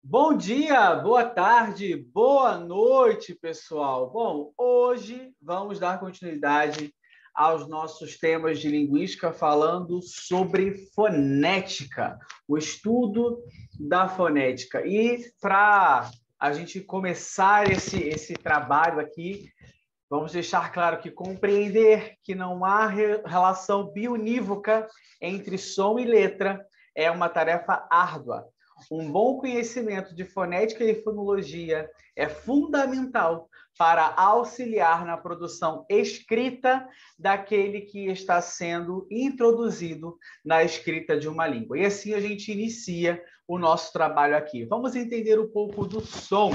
Bom dia, boa tarde, boa noite, pessoal. Bom, hoje vamos dar continuidade aos nossos temas de linguística falando sobre fonética, o estudo da fonética. E para a gente começar esse trabalho aqui, vamos deixar claro que compreender que não há relação biunívoca entre som e letra é uma tarefa árdua. Um bom conhecimento de fonética e fonologia é fundamental para auxiliar na produção escrita daquele que está sendo introduzido na escrita de uma língua. E assim a gente inicia o nosso trabalho aqui. Vamos entender um pouco do som.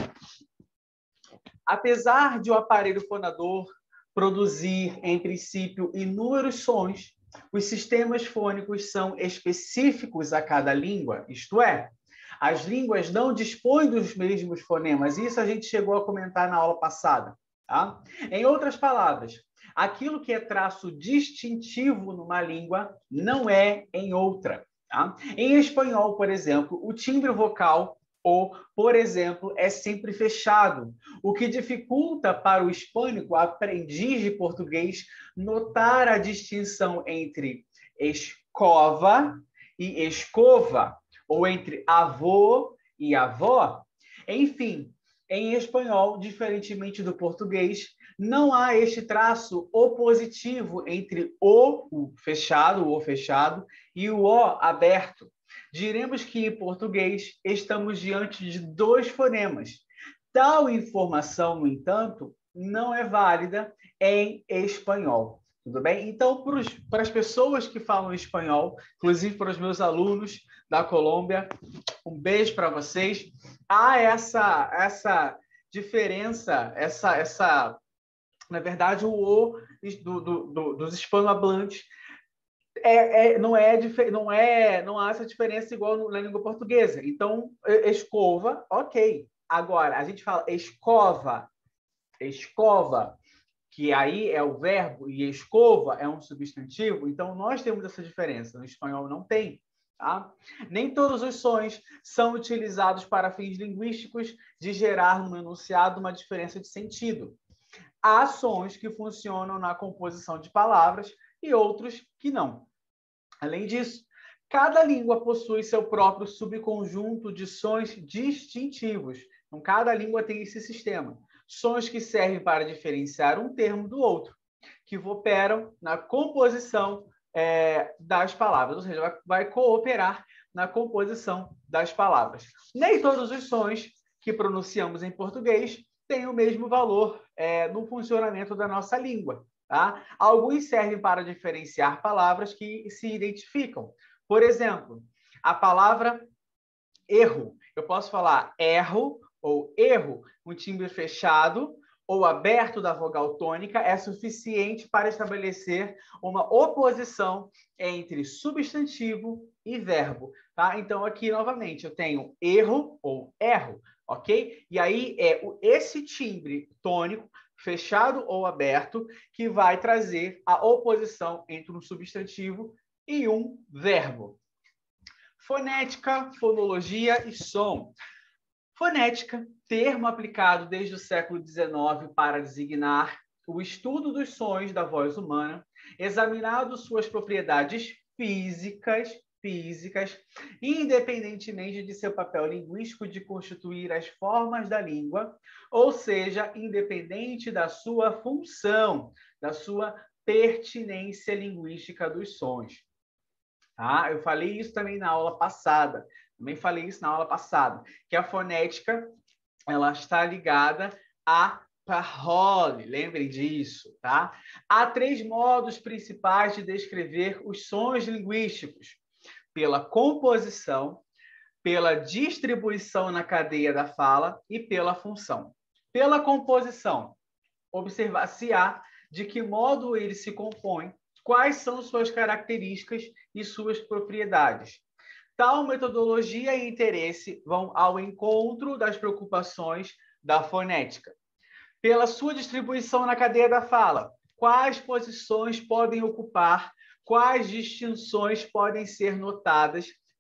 Apesar de o aparelho fonador produzir, em princípio, inúmeros sons, os sistemas fônicos são específicos a cada língua, isto é, as línguas não dispõem dos mesmos fonemas. Isso a gente chegou a comentar na aula passada. Tá? Em outras palavras, aquilo que é traço distintivo numa língua não é em outra. Tá? Em espanhol, por exemplo, o timbre vocal ou, por exemplo, é sempre fechado, o que dificulta para o hispânico, aprendiz de português, notar a distinção entre escova e escova, ou entre avô e avó. Enfim, em espanhol, diferentemente do português, não há este traço opositivo entre o fechado e o aberto. Diremos que em português estamos diante de dois fonemas. Tal informação, no entanto, não é válida em espanhol. Tudo bem? Então, para as pessoas que falam espanhol, inclusive para os meus alunos da Colômbia, um beijo para vocês. Há essa diferença, na verdade, dos hispanohablantes não há essa diferença igual na língua portuguesa. Então, escova, ok. Agora, a gente fala escova, que aí é o verbo, e escova é um substantivo, então nós temos essa diferença. No espanhol não tem. Tá? Nem todos os sons são utilizados para fins linguísticos de gerar no enunciado uma diferença de sentido. Há sons que funcionam na composição de palavras e outros que não. Além disso, cada língua possui seu próprio subconjunto de sons distintivos. Então, cada língua tem esse sistema. Sons que servem para diferenciar um termo do outro, que operam na composição das palavras, ou seja, vai cooperar na composição das palavras. Nem todos os sons que pronunciamos em português têm o mesmo valor no funcionamento da nossa língua. Tá? Alguns servem para diferenciar palavras que se identificam. Por exemplo, a palavra erro. Eu posso falar erro ou erro, um timbre fechado ou aberto da vogal tônica é suficiente para estabelecer uma oposição entre substantivo e verbo. Tá? Então, aqui, novamente, eu tenho erro ou erro, ok? E aí é esse timbre tônico, fechado ou aberto, que vai trazer a oposição entre um substantivo e um verbo. Fonética, fonologia e som. Fonética, termo aplicado desde o século XIX para designar o estudo dos sons da voz humana, examinado suas propriedades físicas, independentemente de seu papel linguístico de constituir as formas da língua, ou seja, independente da sua função, da sua pertinência linguística dos sons. Tá? Eu falei isso também na aula passada. Que a fonética ela está ligada à parole, lembrem disso, tá? Há três modos principais de descrever os sons linguísticos: pela composição, pela distribuição na cadeia da fala e pela função. Pela composição, observar-se-á de que modo ele se compõe, quais são suas características e suas propriedades. Tal metodologia e interesse vão ao encontro das preocupações da fonética. Pela sua distribuição na cadeia da fala, quais posições podem ocupar, quais distinções podem ser notadas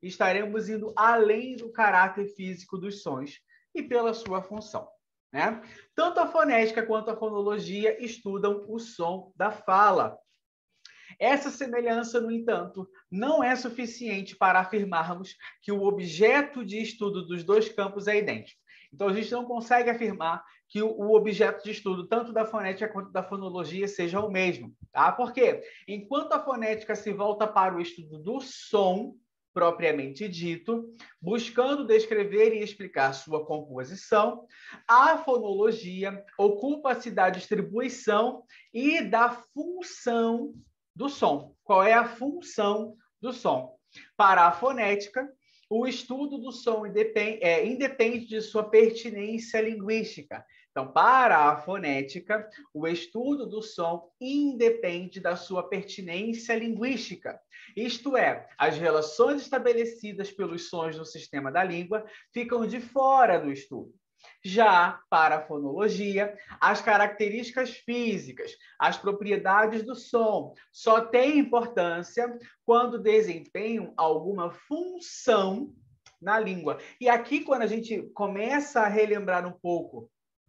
estaremos indo além do caráter físico dos sons e pela sua função, né? Tanto a fonética quanto a fonologia estudam o som da fala. Essa semelhança, no entanto, não é suficiente para afirmarmos que o objeto de estudo dos dois campos é idêntico. Então, a gente não consegue afirmar que o objeto de estudo, tanto da fonética quanto da fonologia, seja o mesmo. Tá? Por quê? Enquanto a fonética se volta para o estudo do som, propriamente dito, buscando descrever e explicar sua composição, a fonologia ocupa-se da distribuição e da função do som. Qual é a função do som? Para a fonética, o estudo do som independe de sua pertinência linguística. Então, para a fonética, o estudo do som independe da sua pertinência linguística. Isto é, as relações estabelecidas pelos sons no sistema da língua ficam de fora do estudo. Já para a fonologia, as características físicas, as propriedades do som só têm importância quando desempenham alguma função na língua. E aqui, quando a gente começa a relembrar um pouco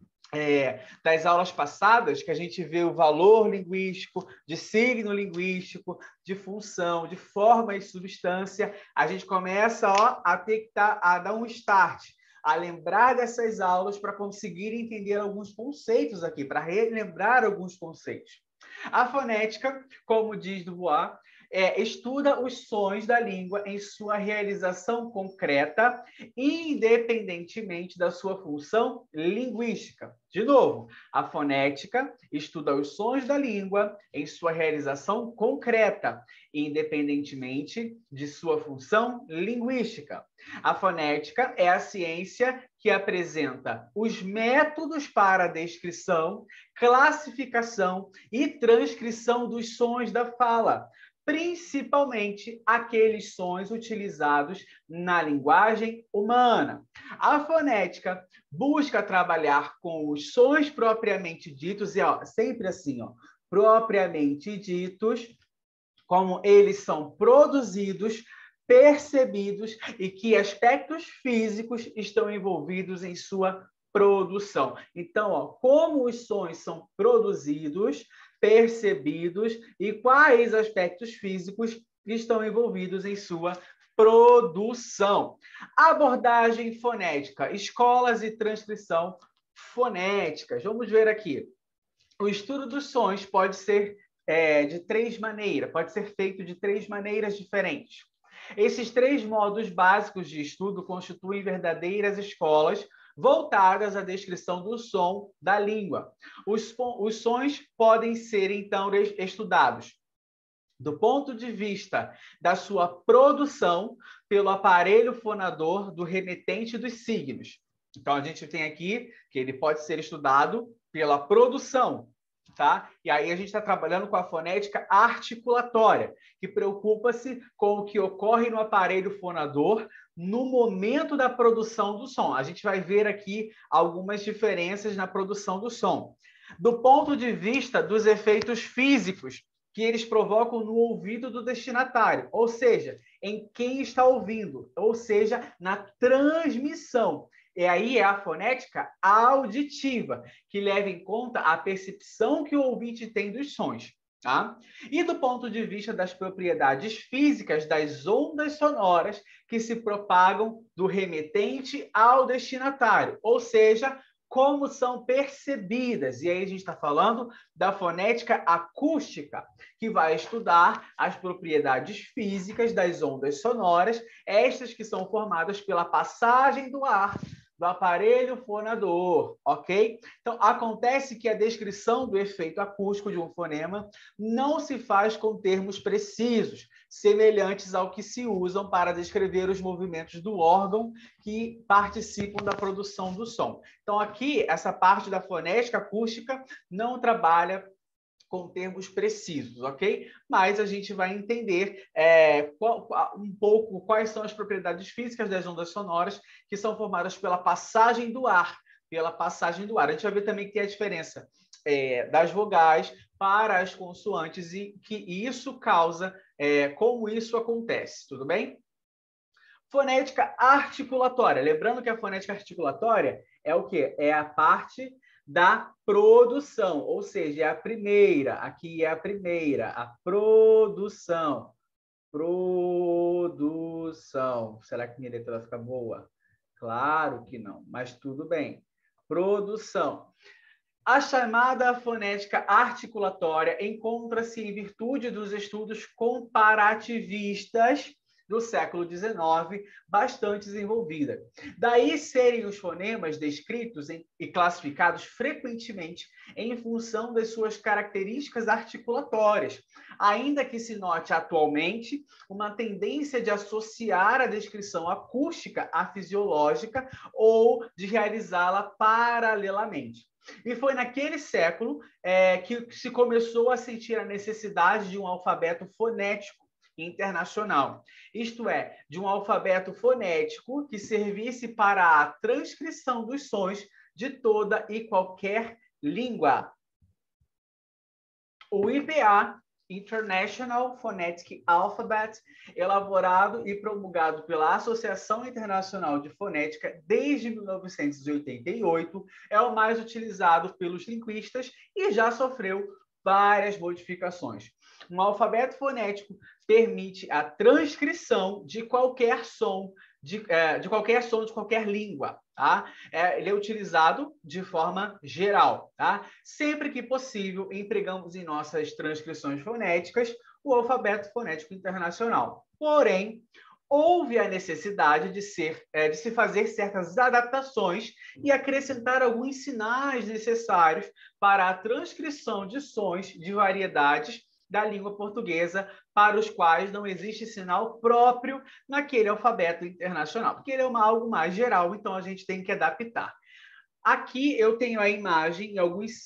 das aulas passadas, que a gente vê o valor linguístico, de signo linguístico, de função, de forma e substância, a gente começa a dar um start, a lembrar dessas aulas para conseguir entender alguns conceitos aqui, para relembrar alguns conceitos. A fonética, como diz Dubois, estuda os sons da língua em sua realização concreta, independentemente da sua função linguística. De novo, a fonética estuda os sons da língua em sua realização concreta, independentemente de sua função linguística. A fonética é a ciência que apresenta os métodos para a descrição, classificação e transcrição dos sons da fala, principalmente aqueles sons utilizados na linguagem humana. A fonética busca trabalhar com os sons propriamente ditos, e sempre assim, propriamente ditos, como eles são produzidos, percebidos e que aspectos físicos estão envolvidos em sua produção. Então, como os sons são produzidos, percebidos e quais aspectos físicos estão envolvidos em sua produção. Abordagem fonética, escolas e transcrição fonéticas. Vamos ver aqui. O estudo dos sons pode ser de três maneiras, pode ser feito de três maneiras diferentes. Esses três modos básicos de estudo constituem verdadeiras escolas voltadas à descrição do som da língua. Os sons podem ser, então, estudados do ponto de vista da sua produção pelo aparelho fonador do remetente dos signos. Então, a gente tem aqui que ele pode ser estudado pela produção, tá? E aí a gente está trabalhando com a fonética articulatória, que preocupa-se com o que ocorre no aparelho fonador no momento da produção do som. A gente vai ver aqui algumas diferenças na produção do som. Do ponto de vista dos efeitos físicos que eles provocam no ouvido do destinatário, ou seja, em quem está ouvindo, ou seja, na transmissão. E aí é a fonética auditiva, que leva em conta a percepção que o ouvinte tem dos sons. Tá? E do ponto de vista das propriedades físicas das ondas sonoras que se propagam do remetente ao destinatário, ou seja, como são percebidas. E aí a gente está falando da fonética acústica, que vai estudar as propriedades físicas das ondas sonoras, estas que são formadas pela passagem do ar do aparelho fonador, ok? Então, acontece que a descrição do efeito acústico de um fonema não se faz com termos precisos, semelhantes ao que se usam para descrever os movimentos do órgão que participam da produção do som. Então, aqui, essa parte da fonética acústica não trabalha com termos precisos, ok? Mas a gente vai entender um pouco quais são as propriedades físicas das ondas sonoras que são formadas pela passagem do ar, A gente vai ver também que tem a diferença das vogais para as consoantes e que isso causa, como isso acontece, tudo bem? Fonética articulatória. Lembrando que a fonética articulatória é o quê? É a parte da produção, ou seja, é a primeira. Aqui é a primeira, a produção. Produção. Será que minha letra vai ficar boa? Claro que não, mas tudo bem. Produção. A chamada fonética articulatória encontra-se em virtude dos estudos comparativistas do século XIX, bastante desenvolvida. Daí serem os fonemas descritos e classificados frequentemente em função das suas características articulatórias, ainda que se note atualmente uma tendência de associar a descrição acústica à fisiológica ou de realizá-la paralelamente. E foi naquele século que se começou a sentir a necessidade de um alfabeto fonético internacional, isto é, de um alfabeto fonético que servisse para a transcrição dos sons de toda e qualquer língua. O IPA, International Phonetic Alphabet, elaborado e promulgado pela Associação Internacional de Fonética desde 1988, é o mais utilizado pelos linguistas e já sofreu várias modificações. Um alfabeto fonético permite a transcrição de qualquer som, de qualquer língua. Tá? Ele é utilizado de forma geral. Tá? Sempre que possível, empregamos em nossas transcrições fonéticas o alfabeto fonético internacional. Porém, houve a necessidade de se fazer certas adaptações e acrescentar alguns sinais necessários para a transcrição de sons de variedades da língua portuguesa para os quais não existe sinal próprio naquele alfabeto internacional, porque ele é algo mais geral, então a gente tem que adaptar. Aqui eu tenho a imagem e alguns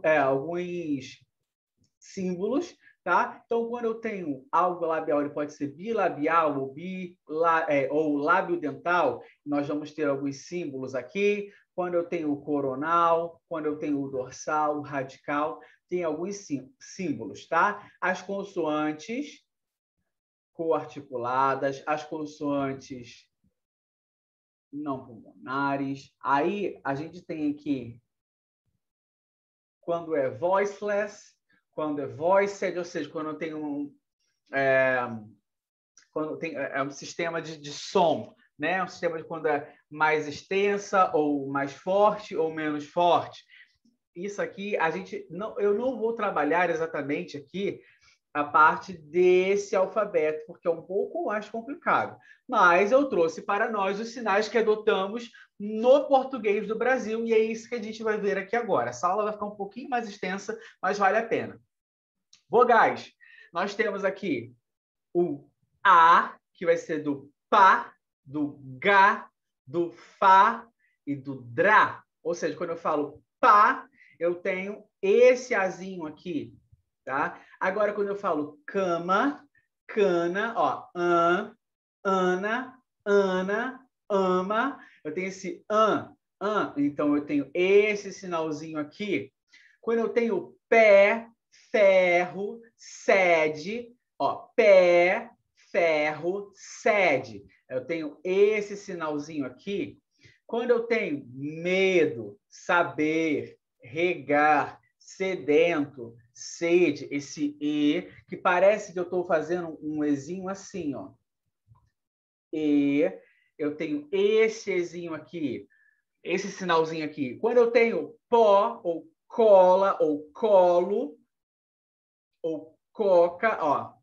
símbolos, tá? Então, quando eu tenho algo labial, ele pode ser bilabial ou lábio dental, nós vamos ter alguns símbolos aqui. Quando eu tenho o coronal, quando eu tenho o dorsal, o radical, tem alguns símbolos, tá? As consoantes coarticuladas, as consoantes não pulmonares. Aí a gente tem aqui quando é voiceless, quando é voiced, ou seja, quando tem um sistema de som, né? Um sistema de quando é mais extensa ou mais forte ou menos forte. Isso aqui eu não vou trabalhar exatamente aqui a parte desse alfabeto, porque é um pouco mais complicado. Mas eu trouxe para nós os sinais que adotamos no português do Brasil, e é isso que a gente vai ver aqui agora. Essa aula vai ficar um pouquinho mais extensa, mas vale a pena. Vogais. Nós temos aqui o A, que vai ser do pá, do gá, do fá e do drá. Ou seja, quando eu falo pá, eu tenho esse azinho aqui, tá? Agora, quando eu falo cama, cana, ó, ana, ana, ama, eu tenho esse então eu tenho esse sinalzinho aqui. Quando eu tenho pé, ferro, sede, ó, pé, ferro, sede. Eu tenho esse sinalzinho aqui. Quando eu tenho medo, saber, regar, sedento, sede, esse E, que parece que eu estou fazendo um Ezinho assim, ó. E eu tenho esse Ezinho aqui, esse sinalzinho aqui. Quando eu tenho pó, ou cola, ou colo, ou coca,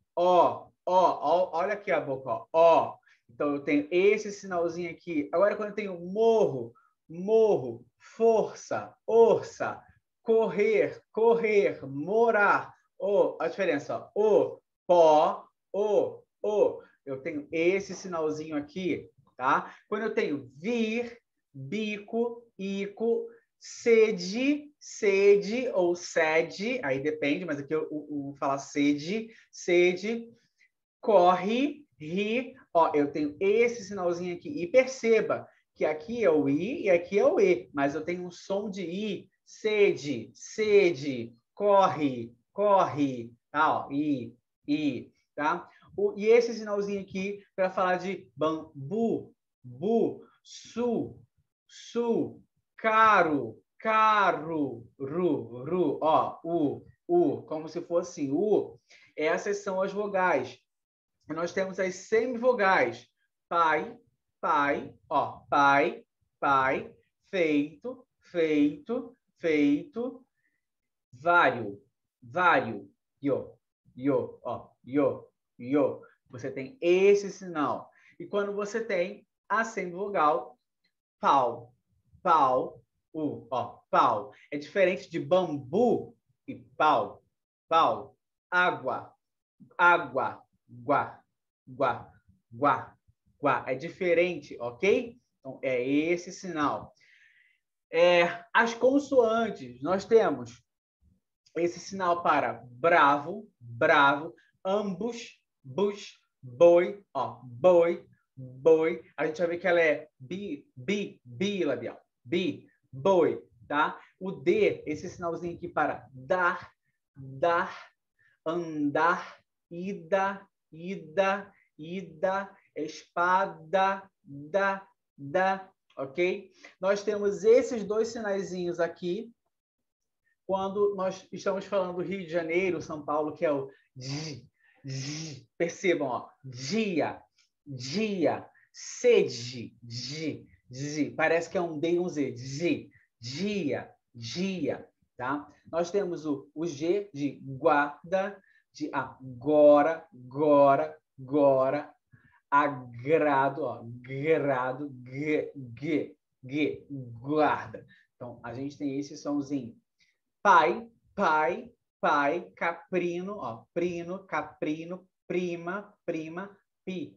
olha aqui a boca, ó. Então, eu tenho esse sinalzinho aqui. Agora, quando eu tenho morro, força, orça, correr, morar, a diferença, pó, eu tenho esse sinalzinho aqui, tá? Quando eu tenho vir, bico, ico, sede ou sede, aí depende, mas aqui eu vou falar sede, corre, ri, eu tenho esse sinalzinho aqui, e perceba que aqui é o I e aqui é o E, mas eu tenho um som de I, sede, corre, tá? I, tá? E esse sinalzinho aqui para falar de bambu, bu, su, caro, caro, ru. Ó, como se fosse assim. Essas são as vogais. Nós temos as semivogais. Pai, pai, ó, pai, pai, feito, feito, feito, vário, vário, ó, yo. Você tem esse sinal. E quando você tem a semivogal, pau, pau, ó, pau. É diferente de bambu e pau, pau, água, água, guá, guá, guá, guá. É diferente, ok? Então, é esse sinal. As consoantes, nós temos esse sinal para bravo, bravo, ambos, bus, boi, ó, boi, boi. A gente vai ver que ela é bilabial. Boi, tá? O D, esse sinalzinho aqui para dar, andar, ida, espada, ok? Nós temos esses dois sinaizinhos aqui, quando nós estamos falando do Rio de Janeiro, São Paulo, que é o percebam, ó, dia, sede, parece que é um D e um Z, dia, tá? Nós temos o G de guarda, de agora, agrado, ó, grado, guarda. Então, a gente tem esse somzinho. Pai, caprino, ó, prino, caprino, prima, pi.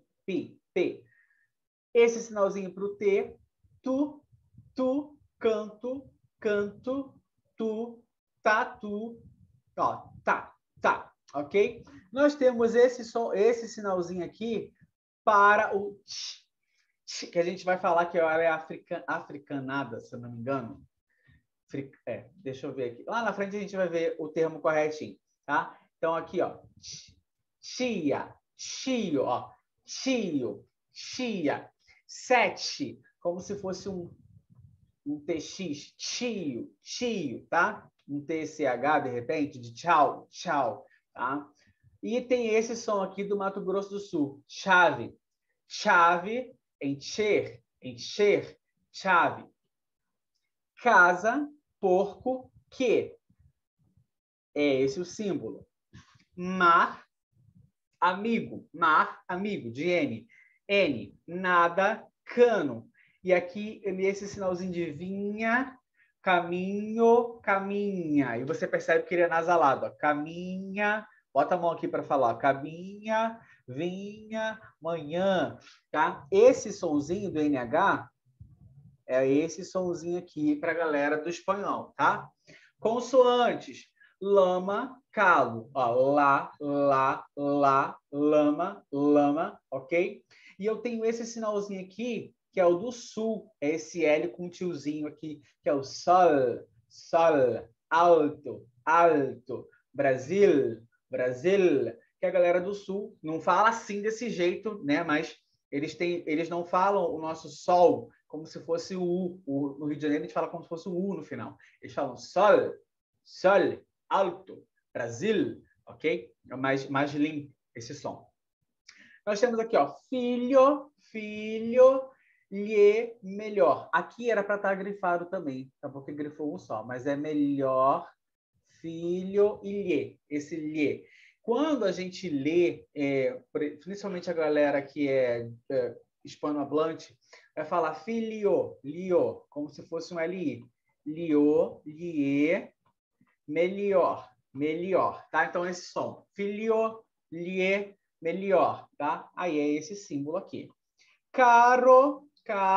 Esse sinalzinho para o T, tu, canto, tu, tatu, ó, tá, ok? Nós temos esse sinalzinho aqui para o que a gente vai falar que ela é africanada, se eu não me engano. Deixa eu ver aqui. Lá na frente a gente vai ver o termo corretinho, tá? Então, aqui, ó. Chia, tio, ó. Tio, chia. 7, como se fosse um TX. Tio, tá? Um TCH, de repente, de tchau, tá? E tem esse som aqui do Mato Grosso do Sul. Chave. Chave, encher, chave. Casa, porco, que. É esse o símbolo. Mar, amigo, de N. N, nada, cano. E aqui, esse sinalzinho de vinha, caminho, caminha. E você percebe que ele é nasalado. Ó. Caminha, bota a mão aqui para falar. Caminha, vinha, manhã. Tá? Esse sonzinho do NH é esse sonzinho aqui para a galera do espanhol, tá? Consoantes. Lama, calo. Ó, lá, lama, ok? E eu tenho esse sinalzinho aqui, que é o do sul. É esse L com um tiozinho aqui, que é o sol, alto, Brasil, que a galera do sul não fala assim desse jeito, né? Mas eles não falam o nosso sol como se fosse o U. No Rio de Janeiro a gente fala como se fosse o U no final. Eles falam sol, alto, Brasil, ok? É mais limpo esse som. Nós temos aqui, ó, filho, lhe, melhor. Aqui era para estar grifado também, tá? Porque grifou um só, mas é melhor, filho e lhe, esse lhe. Quando a gente lê, principalmente a galera que é hispanohablante, vai falar filho, lio, como se fosse um LI. Lio, lie, melhor, tá? Então, esse som. Filho, lie, melhor, tá? Aí é esse símbolo aqui. Caro,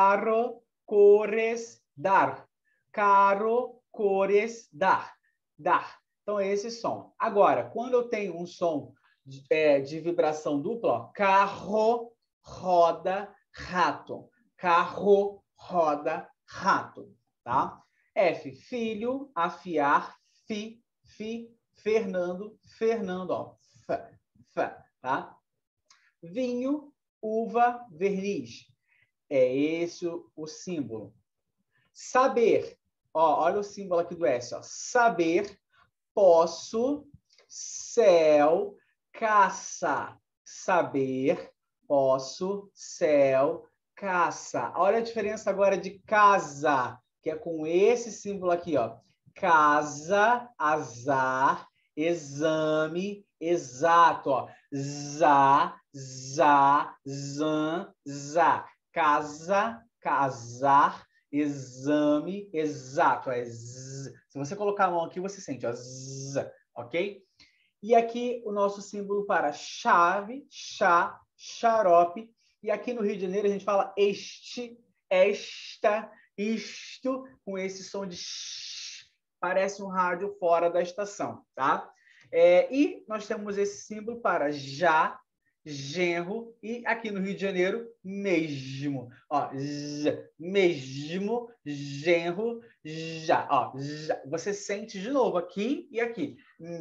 cores, dar. Caro, cores, dar. Então, é esse som. Agora, quando eu tenho um som de vibração dupla, ó, carro, roda, rato. Carro, roda, rato. Tá? F, filho, afiar, Fernando, ó. Tá? vinho, uva, verniz. É esse o símbolo. Saber. Ó, olha o símbolo aqui do S. Ó. Saber, posso, céu, caça. Saber, posso, céu, caça. Olha a diferença agora de casa, que é com esse símbolo aqui, ó. Casa, azar, exame, exato, ó. Za, zan, za. Casa, casar, exame, exato. É z. Se você colocar a mão aqui, você sente, ó. Z, ok? E aqui o nosso símbolo para chave, chá, xarope. E aqui no Rio de Janeiro a gente fala este, esta, isto, com esse som de sh. Parece um rádio fora da estação, tá? E nós temos esse símbolo para já, genro, e aqui no Rio de Janeiro, mesmo. Ó, mesmo, genro, já. Ó, já. Você sente de novo aqui e aqui.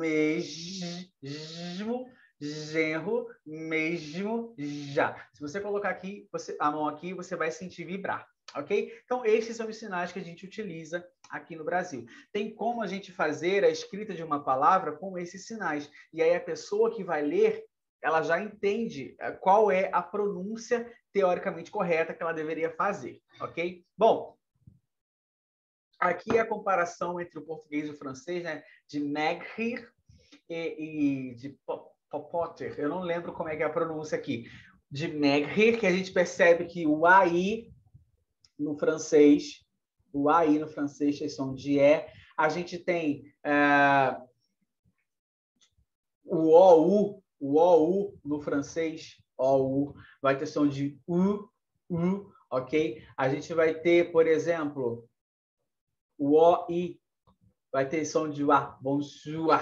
Mesmo, genro, mesmo, já. Se você colocar aqui, a mão aqui, você vai sentir vibrar. Ok? Então, estes são os sinais que a gente utiliza aqui no Brasil. Tem como a gente fazer a escrita de uma palavra com esses sinais. E aí a pessoa que vai ler, ela já entende qual é a pronúncia teoricamente correta que ela deveria fazer, ok? Bom, aqui é a comparação entre o português e o francês, né? De maigrir e de popoter. Eu não lembro como é que é a pronúncia aqui. De maigrir, que a gente percebe que o AI no francês, tem som de E. A gente tem o OU no francês, OU, vai ter som de U, ok? A gente vai ter, por exemplo, o OI, vai ter som de UA, bonjour,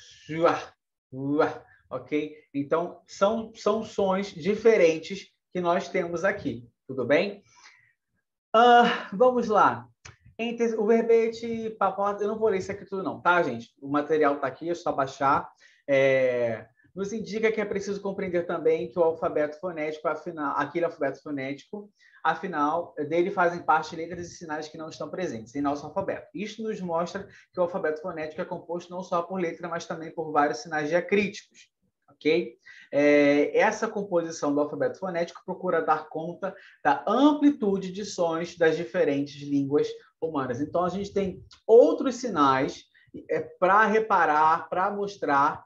ok? Então, são sons diferentes que nós temos aqui, tudo bem? Vamos lá. O verbete, eu não vou ler isso aqui tudo não, tá, gente? O material está aqui, é só baixar. Nos indica que é preciso compreender também que o alfabeto fonético, aquele alfabeto fonético, afinal, dele fazem parte letras e sinais que não estão presentes em nosso alfabeto. Isto nos mostra que o alfabeto fonético é composto não só por letra, mas também por vários sinais diacríticos. Ok? Essa composição do alfabeto fonético procura dar conta da amplitude de sons das diferentes línguas humanas. Então, a gente tem outros sinais para reparar, para mostrar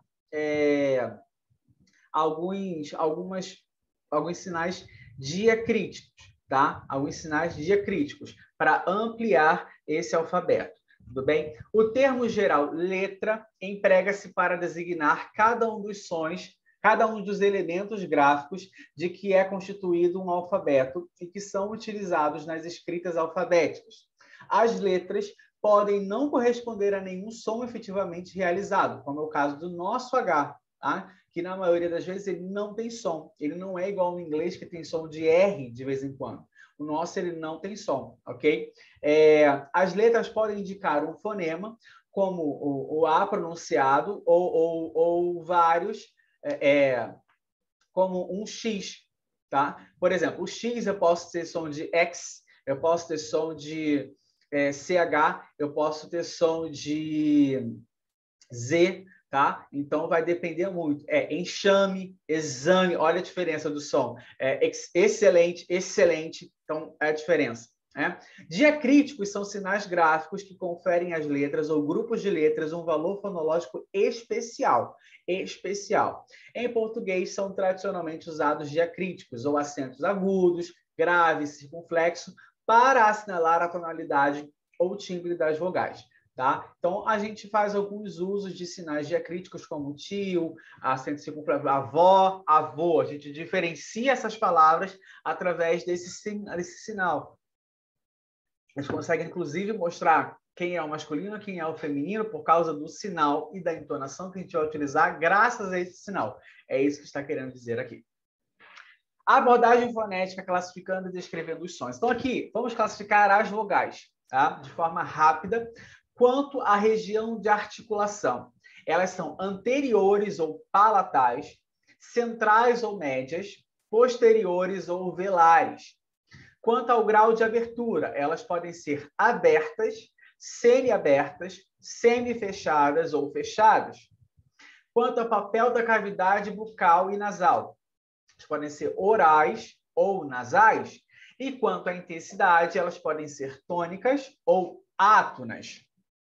alguns sinais diacríticos, tá? Alguns sinais diacríticos para ampliar esse alfabeto. Tudo bem? O termo geral letra emprega-se para designar cada um dos sons, cada um dos elementos gráficos de que é constituído um alfabeto e que são utilizados nas escritas alfabéticas. As letras podem não corresponder a nenhum som efetivamente realizado, como é o caso do nosso H, tá? Que na maioria das vezes ele não tem som. Ele não é igual no inglês, que tem som de R de vez em quando. O nosso ele não tem som, ok? As letras podem indicar um fonema, como o A pronunciado, ou vários, como um X, tá? Por exemplo, o X eu posso ter som de X, eu posso ter som de CH, eu posso ter som de Z, tá? Então vai depender muito. Enxame, exame, olha a diferença do som. Excelente, excelente, então é a diferença. Diacríticos são sinais gráficos que conferem às letras ou grupos de letras um valor fonológico especial. Em português, são tradicionalmente usados diacríticos, ou acentos agudos, graves, circunflexo, para assinalar a tonalidade ou timbre das vogais. Tá? Então, a gente faz alguns usos de sinais diacríticos, como tio, acento circunflexo, avó, avô. A gente diferencia essas palavras através desse sinal. A gente consegue, inclusive, mostrar quem é o masculino e quem é o feminino por causa do sinal e da entonação que a gente vai utilizar graças a esse sinal. É isso que está querendo dizer aqui. A abordagem fonética classificando e descrevendo os sons. Então, aqui, vamos classificar as vogais, tá? De forma rápida. Quanto à região de articulação, elas são anteriores ou palatais, centrais ou médias, posteriores ou velares. Quanto ao grau de abertura, elas podem ser abertas, semi-abertas, semi-fechadas ou fechadas. Quanto ao papel da cavidade bucal e nasal, elas podem ser orais ou nasais. E quanto à intensidade, elas podem ser tônicas ou átonas.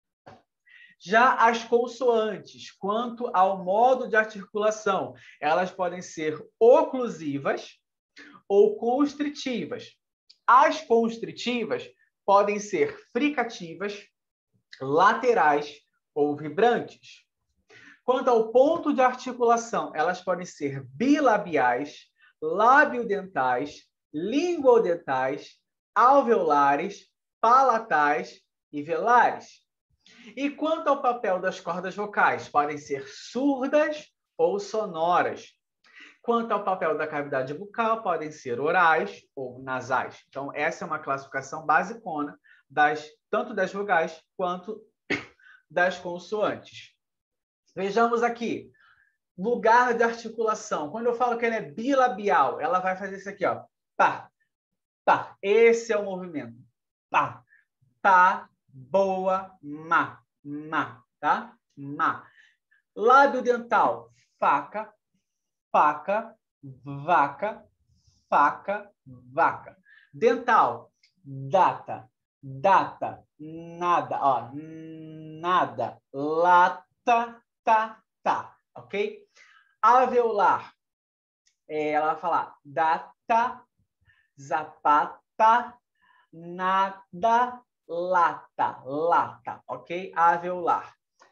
Já as consoantes, quanto ao modo de articulação, elas podem ser oclusivas ou constritivas. As constritivas podem ser fricativas, laterais ou vibrantes. Quanto ao ponto de articulação, elas podem ser bilabiais, labiodentais, linguodentais, alveolares, palatais e velares. E quanto ao papel das cordas vocais, podem ser surdas ou sonoras. Quanto ao papel da cavidade bucal, podem ser orais ou nasais. Então, essa é uma classificação basicona tanto das vogais quanto das consoantes. Vejamos aqui. Lugar de articulação. Quando eu falo que ela é bilabial, ela vai fazer isso aqui, ó. Pá, pá. Esse é o movimento. Pá, pá, boa, má, tá? Má. Lábio dental. Faca, faca, vaca, faca, vaca. Dental. Data, data, nada, ó. Nada. Lata, tá. Ok? Alveolar. Ela vai falar data, zapata, nada, lata, ok? Alveolar.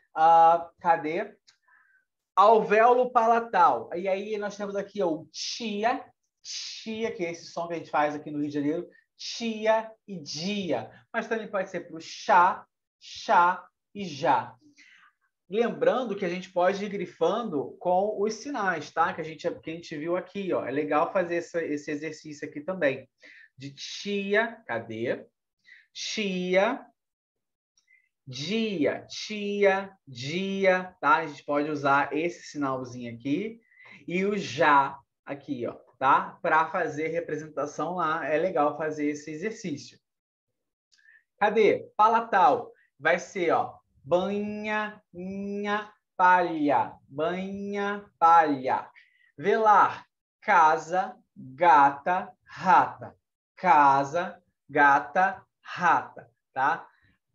Cadê? Alvéolo palatal. E aí nós temos aqui o tia, que é esse som que a gente faz aqui no Rio de Janeiro, tia e dia. Mas também pode ser para o chá e já. Lembrando que a gente pode ir grifando com os sinais, tá? Que a gente viu aqui, ó. É legal fazer esse exercício aqui também. De tia, cadê? Tia, dia, tá? A gente pode usar esse sinalzinho aqui e o já aqui, ó, tá? Para fazer representação lá, é legal fazer esse exercício. Cadê? Palatal. Vai ser, ó, banha, palha, banha, palha. Velar, casa, gata, rata. Casa, gata, rata, tá?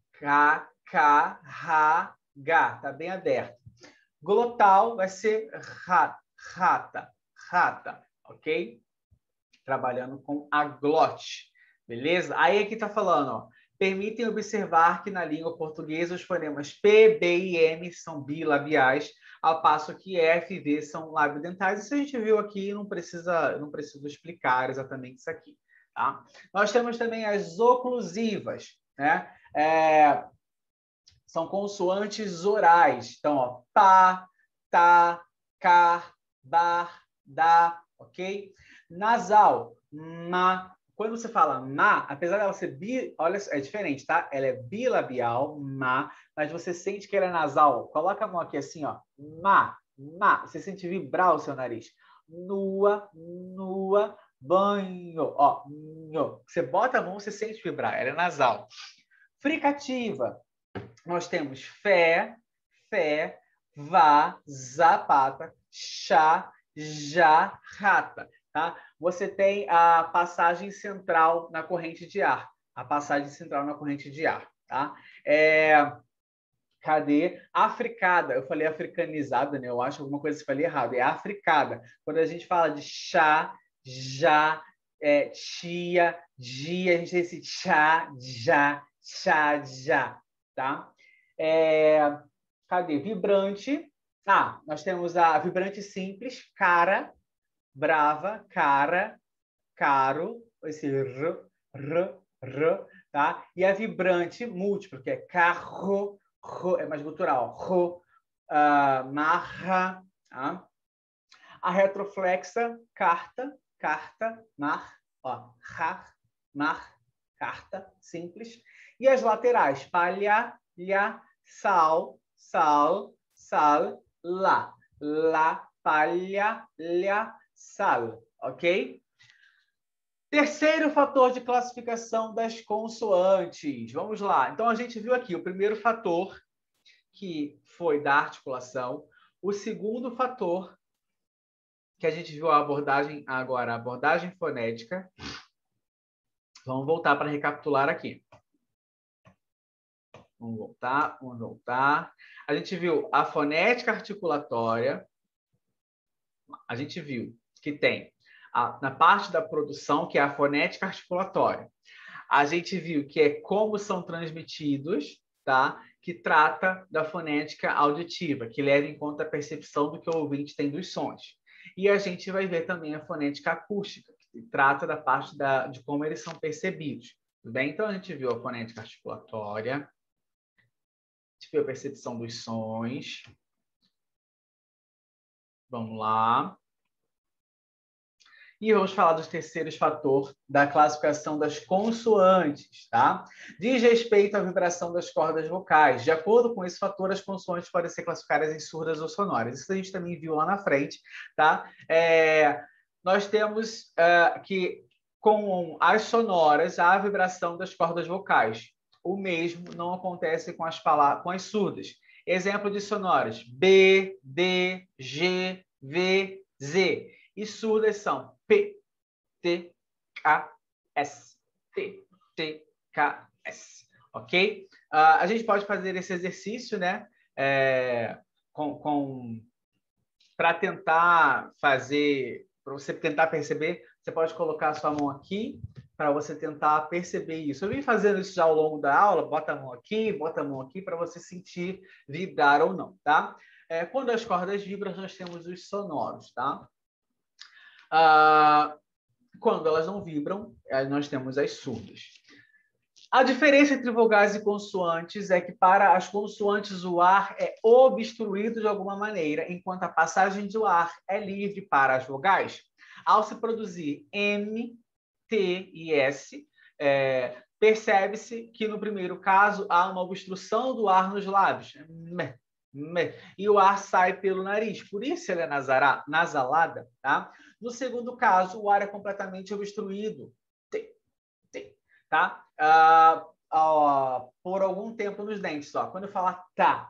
Ra, ga, tá bem aberto. Glotal vai ser rata, ok? Trabalhando com a glote, beleza? Aí aqui tá falando, ó, permitem observar que na língua portuguesa os fonemas P, B e M são bilabiais, ao passo que F e V são labiodentais. Isso a gente viu aqui, não preciso explicar exatamente isso aqui, tá? Nós temos também as oclusivas, né? São consoantes orais. Então, ó, pá, tá, car, bar, dá, ok? Nasal, ma. Quando você fala ma, apesar dela ser olha, é diferente, tá? Ela é bilabial, ma, mas você sente que ela é nasal. Coloca a mão aqui assim, ó. Ma. Você sente vibrar o seu nariz. Nua, banho, ó. Você bota a mão, você sente vibrar. Ela é nasal. Fricativa. Nós temos fé, vá, zapata, chá, já, rata. Tá? Você tem a passagem central na corrente de ar. Tá? Cadê? Africada. Eu falei africanizada, né? Eu acho alguma coisa que eu falei errado. É africada. Quando a gente fala de chá, já, tia, dia, a gente tem esse chá, já, tá? Cadê? Vibrante. Nós temos a vibrante simples, cara, brava, cara, caro, esse r, tá? E a vibrante múltiplo, que é carro, é mais gutural, marra, tá? A retroflexa, carta, mar, ó, mar, carta, simples. E as laterais, palha, sal, lá, palha, lha, sal, ok? Terceiro fator de classificação das consoantes. Vamos lá. Então, a gente viu aqui o primeiro fator, que foi da articulação. O segundo fator, que a gente viu a abordagem agora, a abordagem fonética. Vamos voltar para recapitular aqui. Vamos voltar. A gente viu a fonética articulatória. A gente viu que tem na parte da produção, que é a fonética articulatória. A gente viu que é como são transmitidos, tá? Que trata da fonética auditiva, que leva em conta a percepção do que o ouvinte tem dos sons. E a gente vai ver também a fonética acústica, que trata da parte de como eles são percebidos. Tudo bem? Então, a gente viu a fonética articulatória, a gente viu a percepção dos sons. Vamos lá. E vamos falar dos terceiros fatores da classificação das consoantes, tá? Diz respeito à vibração das cordas vocais. De acordo com esse fator, as consoantes podem ser classificadas em surdas ou sonoras. Isso a gente também viu lá na frente, tá? Nós temos que, com as sonoras, há a vibração das cordas vocais. O mesmo não acontece com as surdas. Exemplo de sonoras: B, D, G, V, Z. E surdas são P, T, K, S. P, T, K, S. Ok? A gente pode fazer esse exercício, né? Para tentar fazer, para você tentar perceber, você pode colocar a sua mão aqui para você tentar perceber isso. Eu vim fazendo isso já ao longo da aula. Bota a mão aqui para você sentir vibrar ou não, tá? Quando as cordas vibram, nós temos os sonoros, tá? Quando elas não vibram, nós temos as surdas. A diferença entre vogais e consoantes é que para as consoantes o ar é obstruído de alguma maneira, enquanto a passagem do ar é livre para as vogais. Ao se produzir M, T e S, percebe-se que no primeiro caso há uma obstrução do ar nos lábios. E o ar sai pelo nariz, por isso ele é nasalada, tá? No segundo caso, o ar é completamente obstruído, tá? Por algum tempo nos dentes, ó. Quando eu falar tá.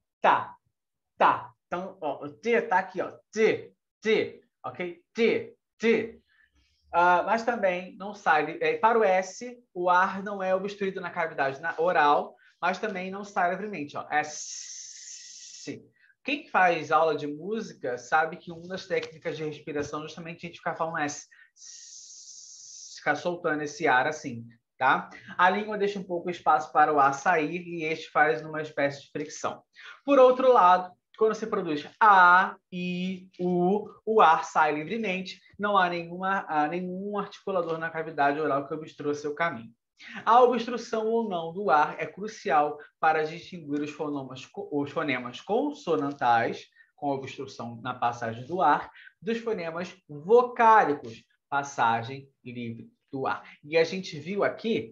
Então, ó, o T tá aqui, ó. T, ok? T. Mas também não sai. Para o S, o ar não é obstruído na cavidade oral, mas também não sai livremente, ó. S. Quem faz aula de música sabe que uma das técnicas de respiração justamente a gente ficar falando S, ficar soltando esse ar assim, tá? A língua deixa um pouco espaço para o ar sair e este faz uma espécie de fricção. Por outro lado, quando se produz A, I, U, o ar sai livremente, não há nenhum articulador na cavidade oral que obstrua seu caminho. A obstrução ou não do ar é crucial para distinguir os fonemas consonantais, com obstrução na passagem do ar, dos fonemas vocálicos, passagem livre do ar. E a gente viu aqui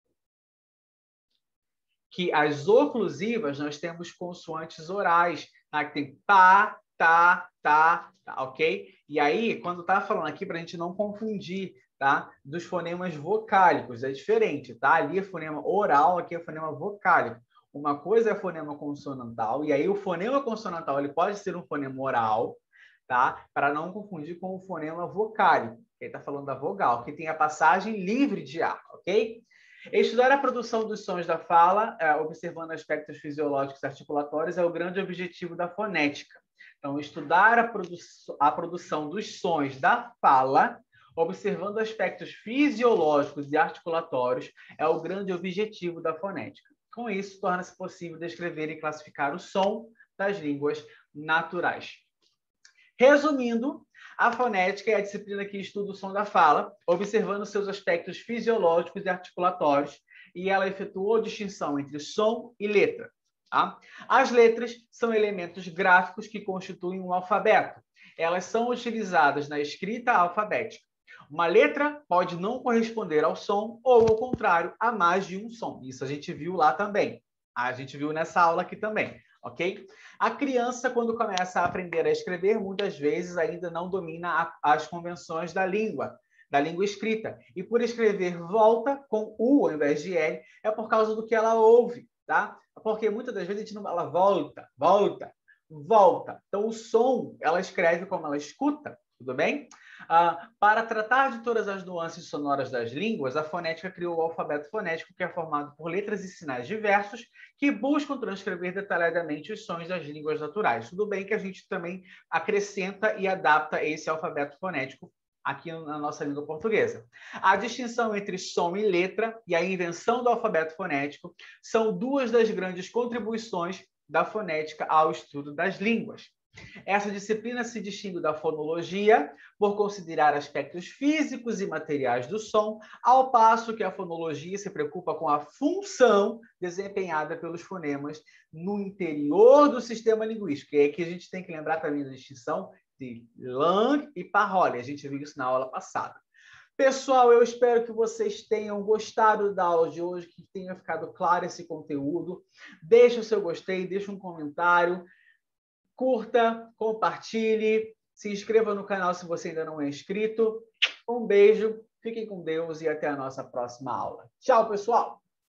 que as oclusivas nós temos consoantes orais, tá? Que tem pá, tá, ok? E aí, quando tá falando aqui, para a gente não confundir, tá? Dos fonemas vocálicos, é diferente, tá? Ali é fonema oral, aqui é fonema vocálico. Uma coisa é fonema consonantal, e aí o fonema consonantal ele pode ser um fonema oral, tá? Para não confundir com o fonema vocálico, que ele está falando da vogal, que tem a passagem livre de ar, ok? Estudar a produção dos sons da fala, observando aspectos fisiológicos e articulatórios, é o grande objetivo da fonética. Então, estudar a produção dos sons da fala, observando aspectos fisiológicos e articulatórios, é o grande objetivo da fonética. Com isso, torna-se possível descrever e classificar o som das línguas naturais. Resumindo, a fonética é a disciplina que estuda o som da fala, observando seus aspectos fisiológicos e articulatórios, e ela efetuou a distinção entre som e letra. Tá? As letras são elementos gráficos que constituem um alfabeto. Elas são utilizadas na escrita alfabética. Uma letra pode não corresponder ao som ou, ao contrário, a mais de um som. Isso a gente viu lá também. A gente viu nessa aula aqui também, ok? A criança, quando começa a aprender a escrever, muitas vezes ainda não domina as convenções da língua escrita. E por escrever volta com U ao invés de L, é por causa do que ela ouve, tá? Porque muitas das vezes a gente não fala volta, volta, volta. Então, o som, ela escreve como ela escuta, tudo bem? Para tratar de todas as nuances sonoras das línguas, a fonética criou o alfabeto fonético, que é formado por letras e sinais diversos que buscam transcrever detalhadamente os sons das línguas naturais. Tudo bem que a gente também acrescenta e adapta esse alfabeto fonético aqui na nossa língua portuguesa. A distinção entre som e letra e a invenção do alfabeto fonético são duas das grandes contribuições da fonética ao estudo das línguas. Essa disciplina se distingue da fonologia por considerar aspectos físicos e materiais do som, ao passo que a fonologia se preocupa com a função desempenhada pelos fonemas no interior do sistema linguístico. E aqui a gente tem que lembrar também da distinção de Lang e Parolli. A gente viu isso na aula passada. Pessoal, eu espero que vocês tenham gostado da aula de hoje, que tenha ficado claro esse conteúdo. Deixa o seu gostei, deixa um comentário. Curta, compartilhe, se inscreva no canal se você ainda não é inscrito. Um beijo, fiquem com Deus e até a nossa próxima aula. Tchau, pessoal!